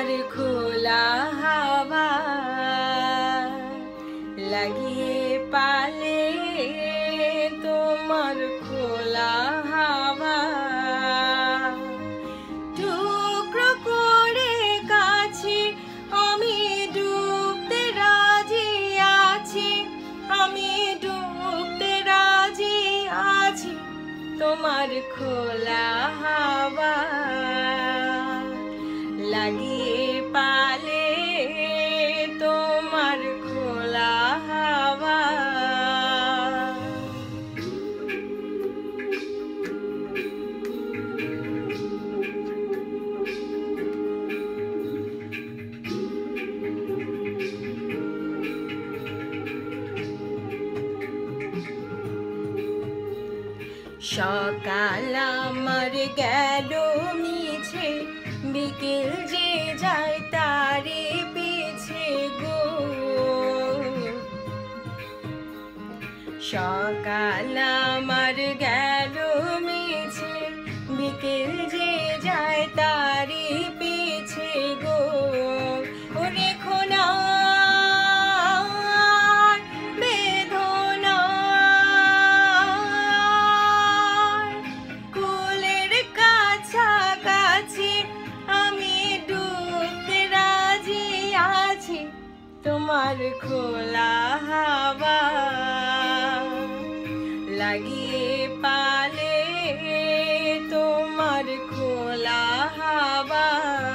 তোমার খোলা হাওয়া লাগিয়ে পালে, তোমার খোলা হাওয়া টুকরো করে কাছে আমি ডুবতে রাজি আছি, আমি ডুবতে রাজি আছি। তোমার খোলা হাওয়া লাগিয়ে পালে, তোমার খোলা হাওয়া সকাল আমার গেল মিছে, বিকেল যে যায় তারে পিছে গো। সকাল আমার গেল মিছে, বিকেল যে যায় তারে পিছে গো। ওরে খোনা তোমার খোলা হাওয়া লাগিয়ে পালে, তোমার খোলা হাওয়া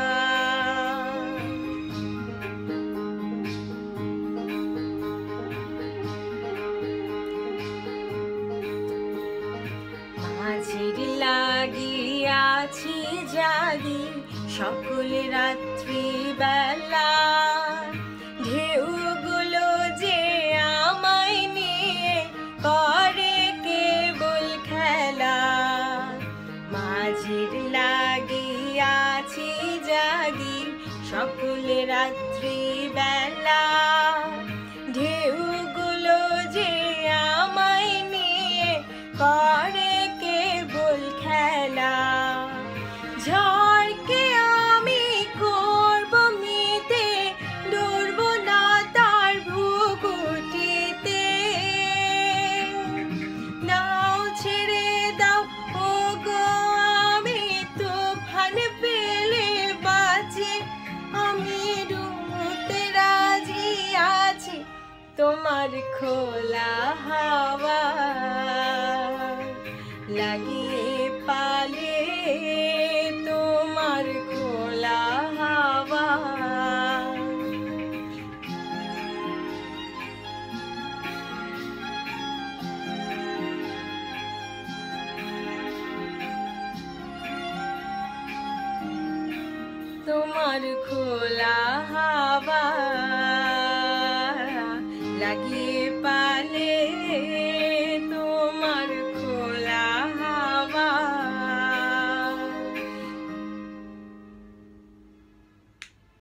মাঝির লাগিয়াছি জাগি সকল রাত্রি বেলা। ঢেউগুলো যে আমায় নিয়ে করে কেবল খেলা, মাঝির লাগিয়াছি জাগি সকল রাত্রি বেলা। ঢেউগুলো যে আমায় নিয়ে করে কেবল খেলা। ঝড়কে আমি করব মিতে, ডরব না তার ভ্রুকুটিতে। নাও ছেড়ে দাও ও গো আমি তুফান পেলে বাঁচি, আমি ডুবতে রাজি আছি। তোমার খোলা হাওয়া লাগিয়ে পালে, তোমার খোলা হাওয়া তোমার খোলা হাওয়া লাগিয়ে